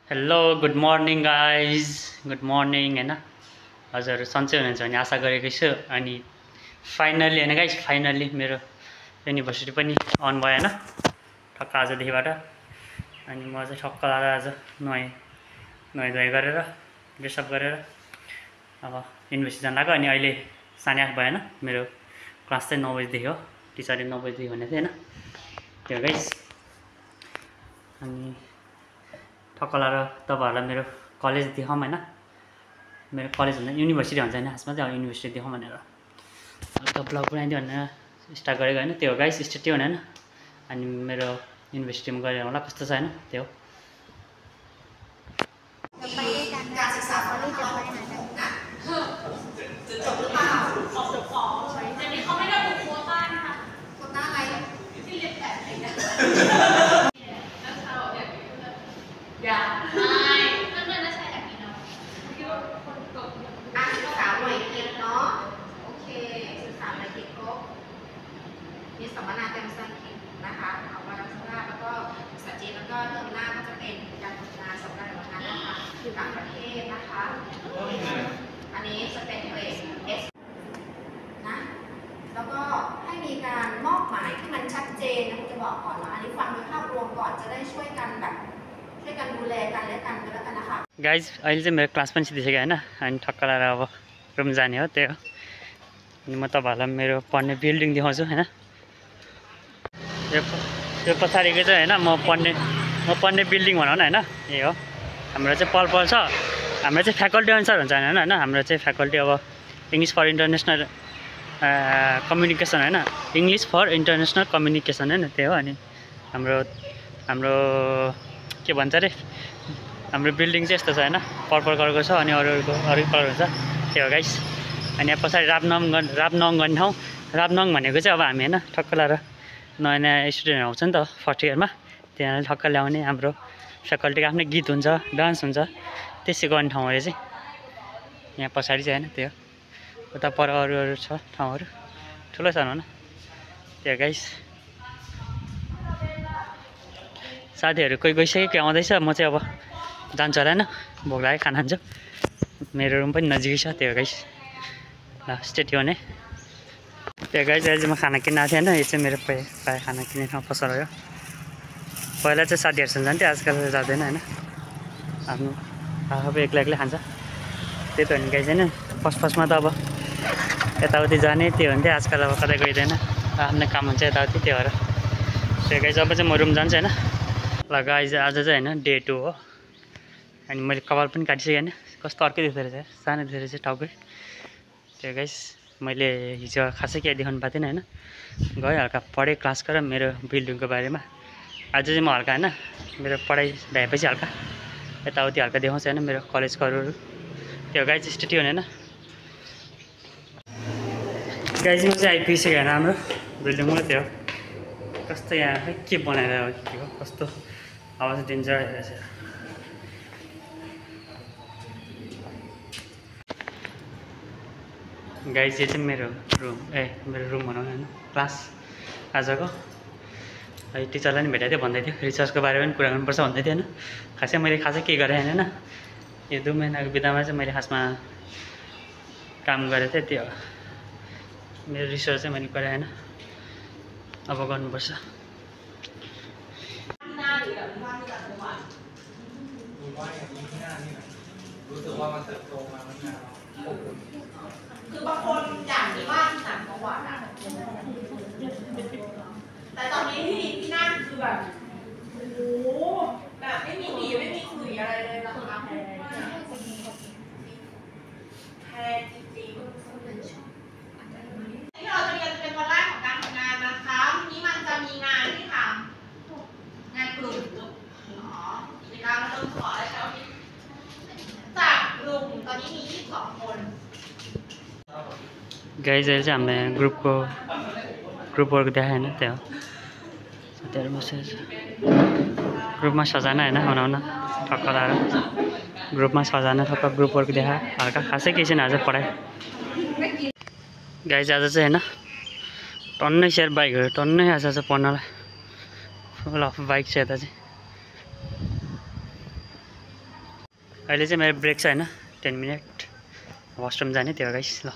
Hello good morning guys good morning होइन हजुर सन्चै हुनुहुन्छ भने आशा गरेको छु। अनि फाइनल्ली होइन गाइज फाइनल्ली मेरो युनिभर्सिटी पनि अन भयो होइन ठक्क आजदेखिबाट। अनि म चाहिँ ठक्क लाएर आज नुहाइ गरेर ड्रेसअप गरेर अब युनिभर्सिटी जान लाग्यो। अनि अहिले 8:30 भयो होइन, मेरो क्लास चाहिँ 9 बजीदेखि हो, टिचरले 9 बजीदेखि भनेको थियो होइन त्यो गाइज। अनि ठक्क लाएर तपाईँहरूलाई मेरो कलेज देखाउँ होइन, मेरो कलेज भन्दा युनिभर्सिटी भन्छ होइन, खासमा चाहिँ अब युनिभर्सिटी देखाउँ भनेर हल्का ब्लग बनाइदियो भनेर स्टार्ट गरेको होइन। त्यो गाइस स्टेट होइन। अनि मेरो युनिभर्सिटीमा गएर होला कस्तो छ होइन त्यो। มีสัมมนาเต็มสังเกตนะคะเอาวันละ15แล้วก็สัจเจนแล้วก็เทอมหน้าก็จะเป็นการทำงานสำหรับวันนั้นนะคะคือต่างประเทศนะคะอันนี้จะเป็นเกรด S นะแล้วก็ให้มีการมอบหมายที่มันชัดเจนนะคุณจะบอกก่อนนะอันนี้ฟังโดยภาพรวมก่อนจะได้ช่วยกันแบบช่วยกันดูแลกันและกันแล้วกันนะคะ गाइज अहिले चाहिँ मेरो क्लास पनि सिधिसक्यो होइन। अनि ठक्क लाएर अब रुम जाने हो त्यही हो। अनि म तपाईँहरूलाई मेरो पढ्ने बिल्डिङ देखाउँछु होइन। यो पछाडिको चाहिँ होइन म पढ्ने बिल्डिङ भनौँ न होइन, यही हो। हाम्रो चाहिँ पल छ, हाम्रो चाहिँ फ्याकल्टी अनुसार हुन्छ होइन। हाम्रो चाहिँ फ्याकल्टी अब इङ्ग्लिस फर इन्टरनेसनल कम्युनिकेसन होइन, इङ्ग्लिस फर इन्टरनेसनल कम्युनिकेसन होइन त्यही हो। अनि हाम्रो के भन्छ अरे, हाम्रो बिल्डिङ चाहिँ यस्तो छ होइन, पर्पल कलरको छ अनि अरू कलर हुन्छ त्यही हो गाइस। अनि यहाँ पछाडि राबनङ गर्ने ठाउँ, राबनङ भनेको चाहिँ अब हामी होइन ठक्क लाएर नयाँ स्टुडेन्टहरू आउँछ नि त फर्स्ट इयरमा, त्यहाँ ठक्क ल्याउने हाम्रो फ्याकल्टीको आफ्नै गीत हुन्छ, डान्स हुन्छ, त्यसै गर्ने ठाउँ हो यो चाहिँ। यहाँ पछाडि चाहिँ होइन त्यो उता पर अरू छ ठाउँहरू, ठुलो छ भनौँ न त्यो गाइस। साथीहरू कोही गइसक्यो कि आउँदैछ, म चाहिँ अब जान्छु होला होइन, भोक लाग्यो खाना खान्छु। मेरो रुम पनि नजिकै छ त्यो गाइस। ल स्टेट हो भने त्यो गाइस अहिले चाहिँ म खाना किन्न आएको थिएँ होइन। यो चाहिँ मेरो प्रायः खाना किन्ने ठाउँ पसल हो। पहिला चाहिँ साथीहरूसँग जान्थ्यो, आजकल जाँदैन होइन, आफ्नो आफै एक्लै खान्छ त्यही त हो नि गाइस होइन। फर्स्टमा त अब यताउति जाने त्यो हुन्थ्यो, आजकल अब कतै गइँदैन, आफ्नै काम हुन्छ यताउति त्यो भएर त्यो गाइस। अब चाहिँ म रुम जान्छु होइन। ल गाइस आज चाहिँ होइन डे 2 हो। अनि मैले कपाल पनि काटिसकेँ होइन, कस्तो अर्कै देख्दो रहेछ, सानो देख्दो रहेछ टाउकै त्यो गाइस। मैले हिजो खासै केही देखाउनु पाएको थिएन होइन, गएँ हल्का पढेँ क्लास गरेर मेरो बिल्डिङको बारेमा। आज चाहिँ म हल्का होइन मेरो पढाइ भ्याएपछि हल्का यताउति हल्का देखाउँछ होइन मेरो कलेजको अरू त्यो गाइस स्टेट होइन। गाइजमा चाहिँ आइपुगिसक्यो होइन हाम्रो बिल्डिङमा त्यो कस्तो यहाँ खै के बनाएर के हो, कस्तो आवाज डेन्जर रहेछ। गाइज यो चाहिँ मेरो रुम भनौँ न होइन, क्लास आजको। है टिचरलाई पनि भेटेको थियो, भन्दै थियो रिसर्चको बारेमा पनि कुरा गर्नुपर्छ भन्दै थियो होइन। मैले खासै केही गरेँ होइन। यो 2 महिनाको बिदामा चाहिँ मैले खासमा काम गरेको थिएँ, त्यो मेरो रिसर्च चाहिँ मैले गरेँ होइन, अब गर्नुपर्छ। คือบางคนอยากมีบ้านที่ต่างจังหวัดอะแต่ตอนนี้ที่นั่นคือแบบโอ้โหแบบไม่มีหนีไม่มีคุยอะไรเลยนะคะแพงจริงๆที่เราจะเรียนเป็นวันแรกของการทำงานนะคะทีนี้มันจะมีงานที่ทำงานกลุ่มกิจกรรมเริ่มขอและใช้จากกลุ่มตอนนี้มี22 คน गाइज अहिले चाहिँ हामीले ग्रुप वर्क देखायो होइन, त्यो साथीहरू बसेर ग्रुपमा सजना होइन बनाउन ठक्क लाएर ग्रुपमा सजना ठक्क ग्रुप वर्क देखायो हल्का, खासै केही छैन आज पढाइ। गाइज आज चाहिँ होइन टन्नै सेयर बाइकहरू टन्नै आएको छ पढ्नलाई, फुल अफ बाइक छ यता चाहिँ। अहिले चाहिँ मेरो ब्रेक छ होइन 10 मिनट वासरुम जाने त्यो गाइस ल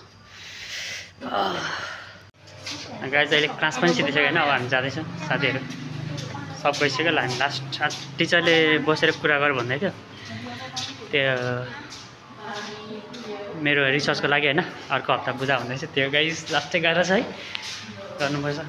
गाइस अहिले क्लास पनि सिधिसक्यो होइन अब हामी जाँदैछौँ साथीहरू सब गइसक्यो ल हामी लास्ट टिचरले बसेर कुरा गर भन्दै थियो त्यो मेरो रिसर्चको लागि होइन अर्को हप्ता बुझा भन्दैछ त्यो गाइस लास्टै गाह्रो छ है गर्नुपर्छ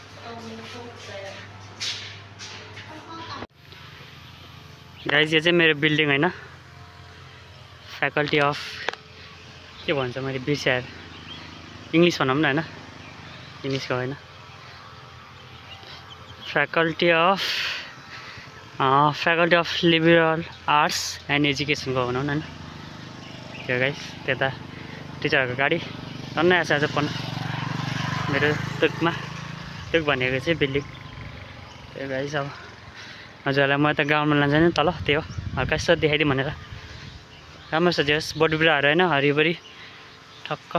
गाइस यो चाहिँ मेरो बिल्डिङ होइन फ्याकल्टी अफ के भन्छ मैले बिर्स्याएर इङ्ग्लिस भनौँ न होइन इङ्ग्लिसको होइन faculty of liberal arts and एजुकेसनको भनौँ न होइन त्यो गाइस त्यता टिचरहरूको गाडी टन्नै आएको छ आज पढ्न मेरो टुक भनेको चाहिँ बिल्डिङ त्यो गाइस अब हजुरहरूलाई म त ग्राउन्डमा लान्छ नि तल त्यो हल्का यसो देखाइदिउँ भनेर राम्रो छ जस बोटबिरुवाहरू होइन हरिभरि ठक्क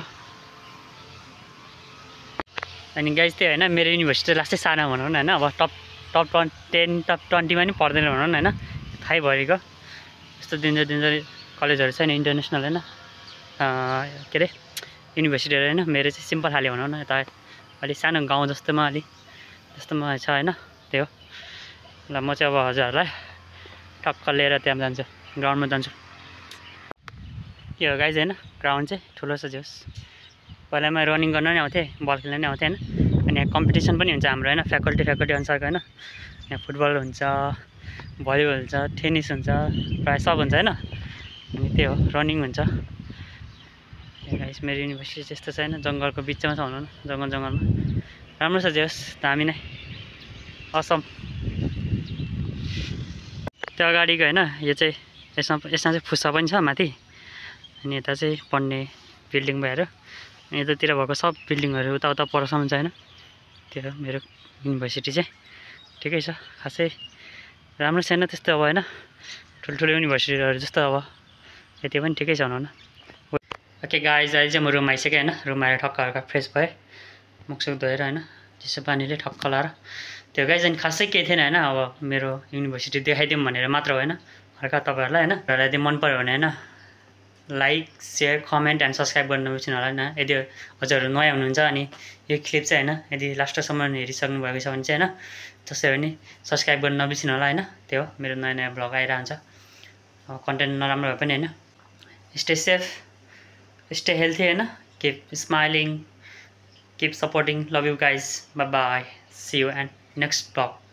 अनि गाइस त्यो होइन मेरो युनिभर्सिटी लास्टै सानो भनौँ न होइन अब टप 10 टप 20 मा नि पर्दैन भनौँ न होइन थाहै भएको यस्तो दिन्छ कलेजहरू छैन इन्टरनेसनल होइन के अरे युनिभर्सिटीहरू होइन मेरो चाहिँ सिम्पल खाले भनौँ न यता अलिक सानो गाउँ जस्तोमा जस्तोमा छ होइन त्यो ल म चाहिँ अब हजुरहरूलाई टक्क लिएर त्यहाँ जान्छु ग्राउन्डमा जान्छु के हो गाइज होइन ग्राउन्ड चाहिँ ठुलो छ जोस् पहिला म रनिङ गर्न नै आउँथेँ बल खेल्न नै आउँथेँ होइन अनि यहाँ कम्पिटिसन पनि हुन्छ हाम्रो होइन फ्याकल्टी अनुसारको होइन यहाँ फुटबल हुन्छ भलिबल हुन्छ टेनिस हुन्छ प्रायः सब हुन्छ होइन अनि त्यही हो रनिङ हुन्छ गाइस मेरो युनिभर्सिटी चाहिँ यस्तो छ होइन जङ्गलको बिचमा छ भनौँ न जङ्गलमा राम्रो छ जोस् दामी नै असम त्यो अगाडिको होइन यो चाहिँ यसमा चाहिँ फुस्सा पनि छ माथि अनि यता चाहिँ पढ्ने बिल्डिङ भएर अनि यतातिर भएको सब बिल्डिङहरू उता परसम्म छ होइन त्यो मेरो युनिभर्सिटी चाहिँ ठिकै छ खासै राम्रो छैन त्यस्तो अब होइन ठुल्ठुलो युनिभर्सिटीहरू जस्तो अब यति पनि ठिकै छ भनौँ न ओके गाइज अहिले चाहिँ म रुम आइसकेँ होइन रुम आएर ठक्क हल्का फ्रेस भएँ मुखसुख धोएर होइन चिसो पानीले ठक्क लाएर त्यो गाइज अनि खासै केही थिएन होइन अब मेरो युनिभर्सिटी देखाइदिउँ भनेर मात्र होइन हल्का तपाईँहरूलाई होइन र यदि मन पऱ्यो भने होइन like share comment and subscribe गर्न नबिर्सिनु होला होइन यदि हजुरहरू नयाँ हुनुहुन्छ अनि यो क्लिप चाहिँ होइन यदि लास्टसम्म हेरिसक्नु भएको छ भने चाहिँ होइन जसै पनि सब्सक्राइब गर्न नबिर्सिनु होला होइन त्यो मेरो नयाँ भ्लग आइरहन्छ कन्टेन्ट नराम्रो भए पनि होइन स्टे सेफ स्टे हेल्थी होइन keep smiling keep supporting love you guys bye bye see you and next blog